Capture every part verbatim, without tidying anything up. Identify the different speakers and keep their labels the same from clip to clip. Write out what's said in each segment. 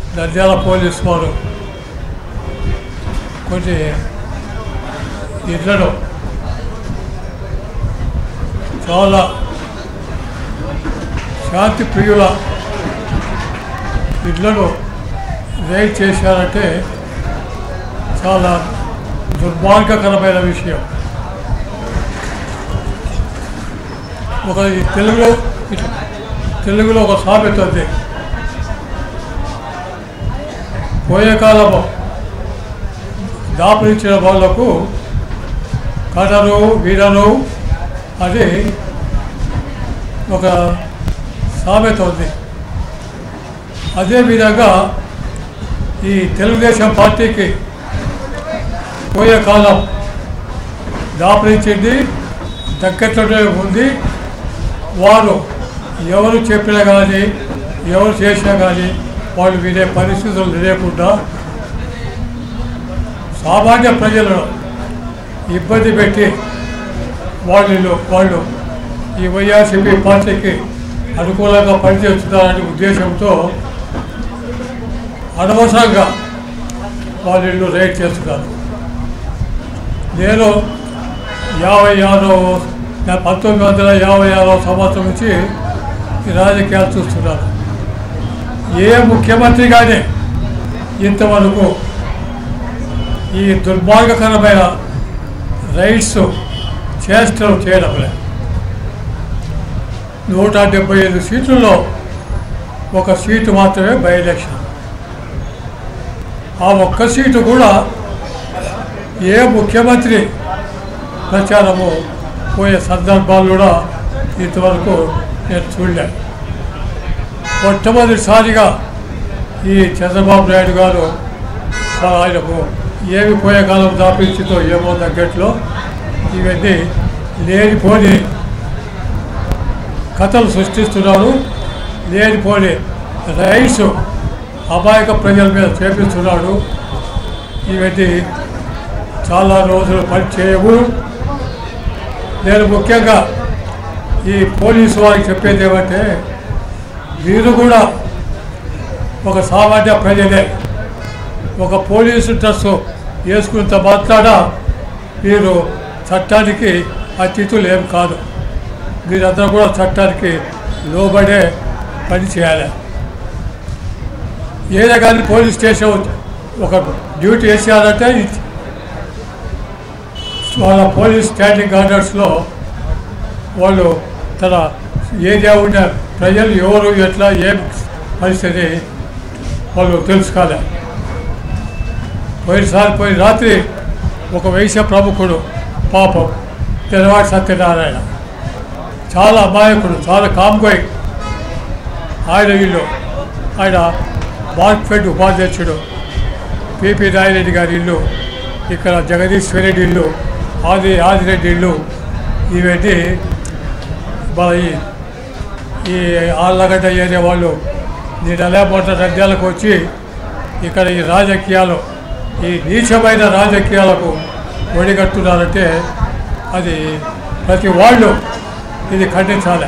Speaker 1: Nandyal police వారు కొన్ని ఇళ్లను చాలా శాంతి ప్రియుల ఇళ్లను రైడ్ చేశారంటే చాలా దుర్మార్గకరమైన విషయం. ఒక తెలుగులో తెలుగులో ఒక సామెత ఉంది, పోయే కాలము దాపరించిన వాళ్లకు కథను వీరను అది ఒక సామెత ఉంది. అదేవిధంగా ఈ తెలుగుదేశం పార్టీకి పోయే కాలం దాపరించింది, దగ్గరలోనే ఉంది. వారు ఎవరు చెప్పినా కానీ ఎవరు చేసినా కానీ వాళ్ళు వినే పరిస్థితులు లేకుండా సామాన్య ప్రజలను ఇబ్బంది పెట్టి వాళ్ళు వాళ్ళు ఈ వైఎస్ఆర్సీపీ పార్టీకి అనుకూలంగా పనిచేస్తున్నారనే ఉద్దేశంతో అనవసరంగా వాళ్ళు ఇల్లు రైడ్ చేస్తున్నారు. నేను యాభై ఆరో పంతొమ్మిది వందల యాభై ఆరో సంవత్సరం నుంచి ఈ రాజకీయాలు చూస్తున్నాను. ఏ ముఖ్యమంత్రి కానీ ఇంతవరకు ఈ దుర్మార్గకరమైన రైట్స్ చేష్టలు చేయడం లేదు. నూట డెబ్బై ఐదు సీట్లలో ఒక సీటు మాత్రమే బై ఎలక్షన్. ఆ ఒక్క సీటు కూడా ఏ ముఖ్యమంత్రి ప్రచారము పోయే సందర్భాలు కూడా ఇంతవరకు నేను చూడలేదు. మొట్టమొదటిసారిగా ఈ చంద్రబాబు నాయుడు గారు ఆయనకు ఏమి పోయే కాలం దాపించిందో ఏమో తగ్గట్లో ఇవన్నీ లేనిపోని కథలు సృష్టిస్తున్నారు. లేనిపోని రైట్స్ అమాయక ప్రజల మీద చేపిస్తున్నాడు. ఇవన్నీ చాలా రోజులు పనిచేయవు. నేను ముఖ్యంగా ఈ పోలీసు వారికి చెప్పేది ఏమంటే, మీరు కూడా ఒక సామాన్య ప్రజలే. ఒక పోలీసు డ్రెస్సు వేసుకున్నంత మాట్లాడ మీరు చట్టానికి అతిథులు ఏం కాదు. మీరందరూ కూడా చట్టానికి లోబడే పని చేయాలి. ఏదో కానీ పోలీస్ స్టేషన్ ఒక డ్యూటీ వేసేయాలంటే వాళ్ళ పోలీస్ స్టాండింగ్ ఆర్డర్స్లో వాళ్ళు తన ఏరియా ఉన్న ప్రజలు ఎవరు ఎట్లా ఏం పరిస్థితి వాళ్ళు తెలుసుకోవాలి. పోయినసారి పోయిన రాత్రి ఒక వైశ్య ప్రముఖుడు పాపం తెల్లవాడి సత్యనారాయణ చాలా అమాయకుడు, చాలా కామ్గోయ్. ఆయన ఇల్లు ఆయన మార్క్ఫెడ్ ఉపాధ్యక్షుడు పిపి రాయరెడ్డి గారి ఇల్లు, ఇక్కడ జగదీశ్వర్ రెడ్డి ఇల్లు, ఆది ఆదిరెడ్డి ఇల్లు, ఇవన్నీ మన ఈ ఆళ్ళగడ్డ ఏరియా వాళ్ళు నేను అలా మొట్ట నంద్యాలకు వచ్చి ఇక్కడ ఈ రాజకీయాలు ఈ నీచమైన రాజకీయాలకు ఒడిగట్టున్నారంటే అది ప్రతి వాళ్ళు ఇది ఖండించాలి.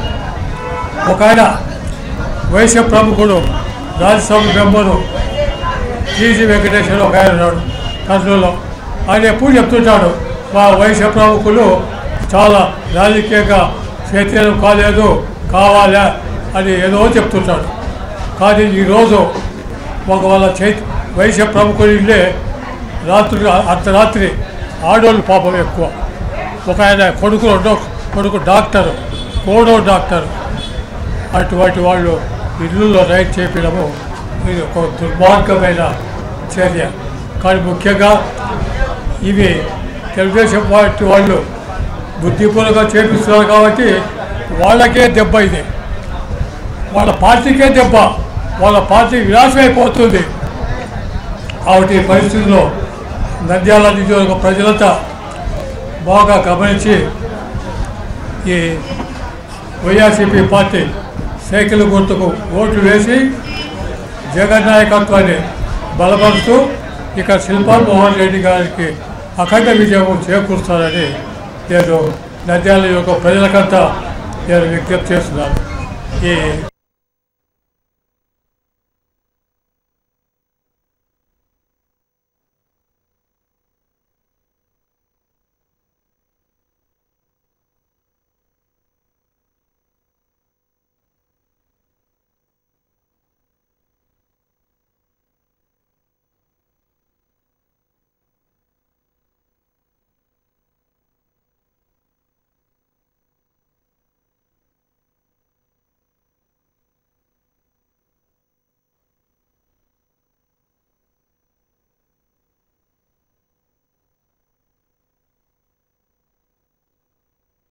Speaker 1: ఒక ఆయన వైశ్య ప్రముఖుడు రాజ్యసభ మెంబరు టీజీ వెంకటేశ్వర ఒక ఆయన ఉన్నాడు కర్నూలులో. ఆయన ఎప్పుడు చెప్తుంటాడు, మా వైశ్య ప్రముఖులు చాలా రాజకీయంగా చైతన్యం కాలేదు, కావాలా అని ఏదో చెప్తుంటాడు. కానీ ఈరోజు ఒక వాళ్ళ చైత వైశ్య ప్రముఖులు ఇల్లే రాత్రి అర్ధరాత్రి ఆడోళ్ళు పాపం ఎక్కువ. ఒక ఆయన కొడుకు రెండో కొడుకు డాక్టరు, కోడో డాక్టరు, అటువంటి వాళ్ళు ఇళ్ళల్లో రైడ్ చేయడము ఇది ఒక దుర్మార్గమైన చర్య. కానీ ముఖ్యంగా ఇవి తెలుగుదేశం పార్టీ వాళ్ళు బుద్ధిపూర్వకంగా చేపిస్తున్నారు కాబట్టి వాళ్ళకే దెబ్బ, ఇది వాళ్ళ పార్టీకే దెబ్బ, వాళ్ళ పార్టీ వినాశం అయిపోతుంది. కాబట్టి ఈ పరిస్థితుల్లో నంద్యాల నియోజకవర్గ ప్రజలంతా బాగా గమనించి ఈ వైఎస్ఆర్సీపీ పార్టీ సైకిల్ గుర్తుకు ఓట్లు వేసి జగన్ నాయకత్వాన్ని బలపరుస్తూ ఇక్కడ శిల్పా మోహన్ రెడ్డి గారికి అఖండ విజయం చేకూరుస్తారని నేను నంద్యాల యొక్క ప్రజలకంతా నేను విజ్ఞప్తి చేస్తున్నాను. ఈ